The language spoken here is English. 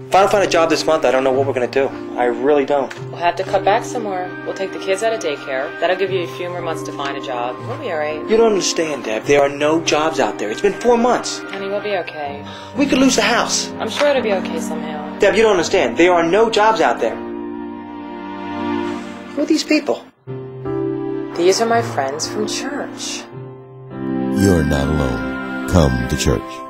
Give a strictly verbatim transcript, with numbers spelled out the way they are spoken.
If I don't find a job this month, I don't know what we're going to do. I really don't. We'll have to cut back somewhere. We'll take the kids out of daycare. That'll give you a few more months to find a job. We'll be all right. You don't understand, Deb. There are no jobs out there. It's been four months. Honey, we'll be okay. We could lose the house. I'm sure it'll be okay somehow. Deb, you don't understand. There are no jobs out there. Who are these people? These are my friends from church. You're not alone. Come to church.